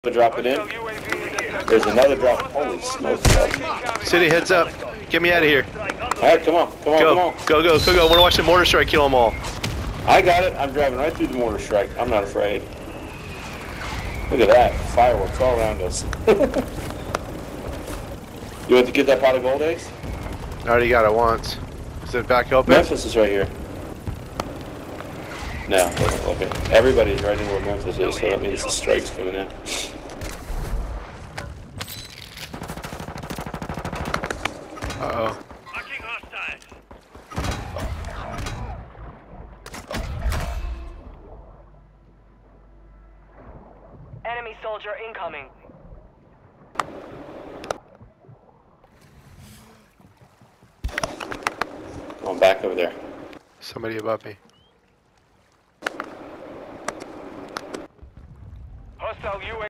Drop it in. There's another drop. Holy smokes. City, heads up. Get me out of here. Alright, come on. Come on, Go, come on. go, go, go, go. I want to watch the mortar strike kill them all. I got it. I'm driving right through the mortar strike. I'm not afraid. Look at that. Fireworks all around us. You want to get that pot of gold, Ace? I already got it once. Is it back open? Memphis is right here. No, okay. Everybody's right in where Memphis is, so that means the strike's coming in. Uh-oh. Enemy soldier incoming. I'm back over there. Somebody above me. Hostile UAV.